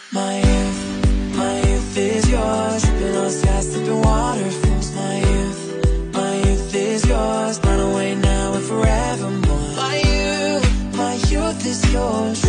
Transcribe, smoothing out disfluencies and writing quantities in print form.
My youth is yours. Tripping on skies, sipping waterfalls. My youth is yours. Run away now and forevermore. My youth is yours.